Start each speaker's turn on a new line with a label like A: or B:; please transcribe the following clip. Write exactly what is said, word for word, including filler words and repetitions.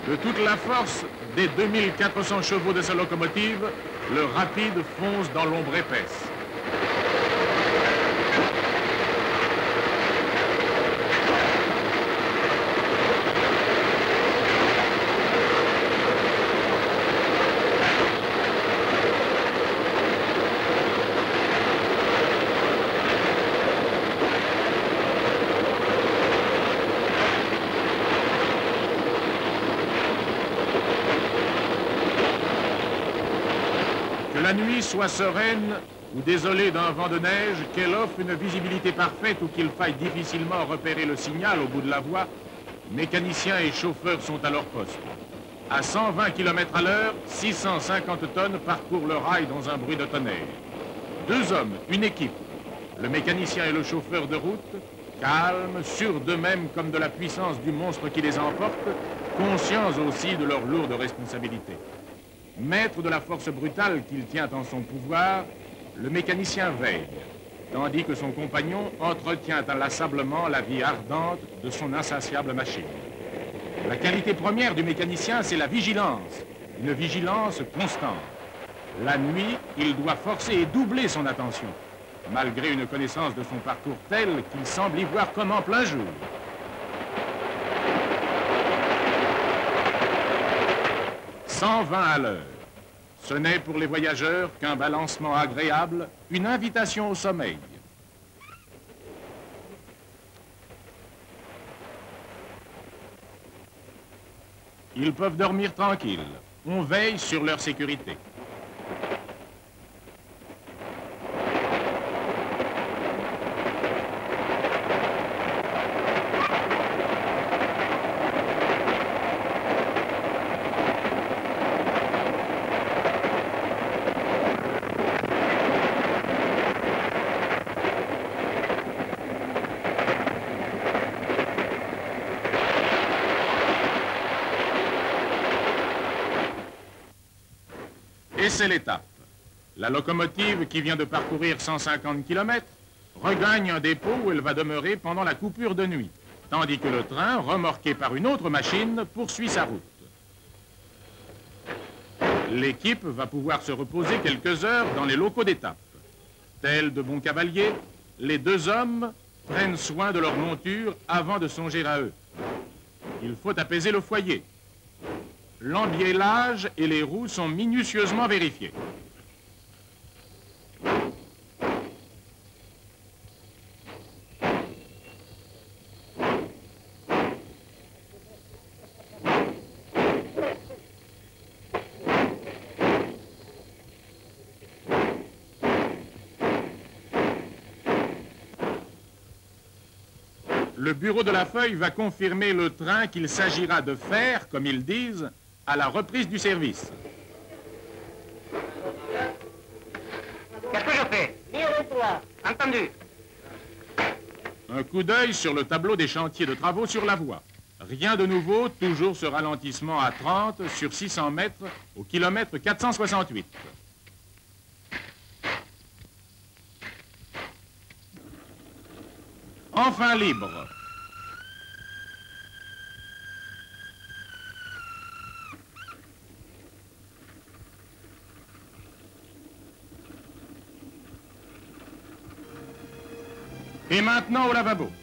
A: De toute la force des deux mille quatre cents chevaux de sa locomotive, le Rapide fonce dans l'ombre épaisse. Que la nuit soit sereine ou désolée d'un vent de neige, qu'elle offre une visibilité parfaite ou qu'il faille difficilement repérer le signal au bout de la voie, mécaniciens et chauffeurs sont à leur poste. À cent vingt kilomètres à l'heure, six cent cinquante tonnes parcourent le rail dans un bruit de tonnerre. Deux hommes, une équipe, le mécanicien et le chauffeur de route, calmes, sûrs d'eux-mêmes comme de la puissance du monstre qui les emporte, conscients aussi de leur lourde responsabilité. Maître de la force brutale qu'il tient en son pouvoir, le mécanicien veille, tandis que son compagnon entretient inlassablement la vie ardente de son insatiable machine. La qualité première du mécanicien, c'est la vigilance, une vigilance constante. La nuit, il doit forcer et doubler son attention, malgré une connaissance de son parcours telle qu'il semble y voir comme en plein jour. cent vingt à l'heure. Ce n'est pour les voyageurs qu'un balancement agréable, une invitation au sommeil. Ils peuvent dormir tranquilles. On veille sur leur sécurité. Et c'est l'étape. La locomotive, qui vient de parcourir cent cinquante kilomètres, regagne un dépôt où elle va demeurer pendant la coupure de nuit, tandis que le train, remorqué par une autre machine, poursuit sa route. L'équipe va pouvoir se reposer quelques heures dans les locaux d'étape. Tels de bons cavaliers, les deux hommes prennent soin de leur monture avant de songer à eux. Il faut apaiser le foyer. L'embiellage et les roues sont minutieusement vérifiés. Le bureau de la feuille va confirmer le train qu'il s'agira de faire, comme ils disent, à la reprise du service.
B: Qu'est-ce que je fais?
C: Vire-toi.
B: Entendu.
A: Un coup d'œil sur le tableau des chantiers de travaux sur la voie. Rien de nouveau, toujours ce ralentissement à trente sur six cents mètres au kilomètre quatre cent soixante-huit. Enfin libre. Et maintenant au lavabo.